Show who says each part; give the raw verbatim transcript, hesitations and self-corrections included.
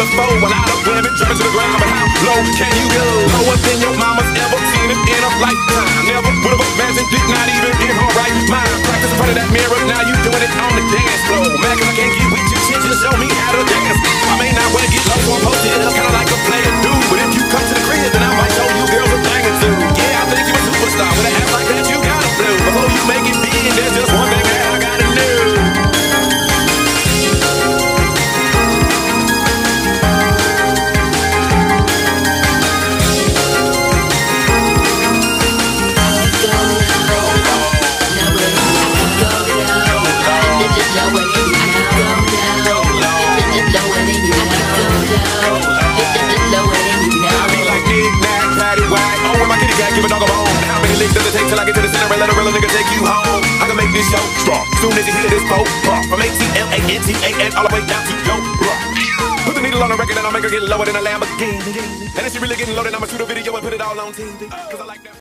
Speaker 1: four. A lot of women dropping to the ground, but how low can you go? Lower than your mama's ever seen it in a lifetime. Never would've imagined it, not even in her right mind. Practice in front of that mirror, now you doing it on the dance floor. Man, cause I can't get with your chin, just show me how to dance. I may not wanna get low, so I'm posted up, kinda like a player dude. But if you come to the crib, then I might show you girls a thing or two. Yeah, I think you a superstar, with a ass like that you gotta blue. Before you make it big, there's just one thing that I gotta know. Give a dog a bone. How many licks does it take till I get to the center and let a real nigga take you home? I can make this show strong soon as you hear this boat rock. From A T L A N T A N all the way down to yo rock. Put the needle on the record and I'll make her get lower than a Lamborghini. And if she really getting loaded, I'ma shoot a video and put it all on T V. Cause I like that.